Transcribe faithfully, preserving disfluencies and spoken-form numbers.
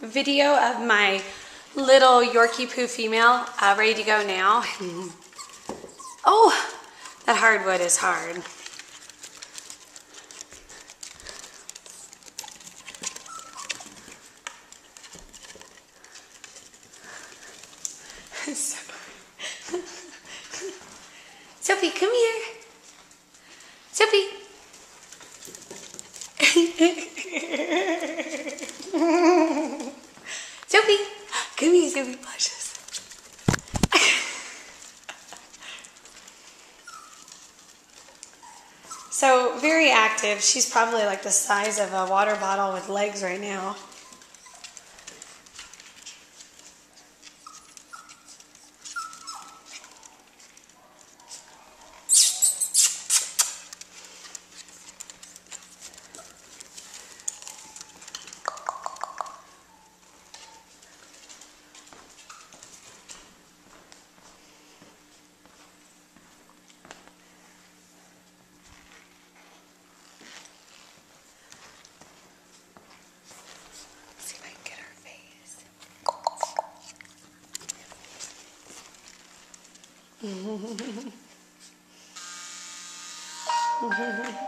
video of my little Yorkiepoo female uh, ready to go now. Oh, that hardwood is hard. Sophie, come here. Sophie. Sophie, come here, Sophie. Watch this. So, very active. She's probably like the size of a water bottle with legs right now. See if I can get her face.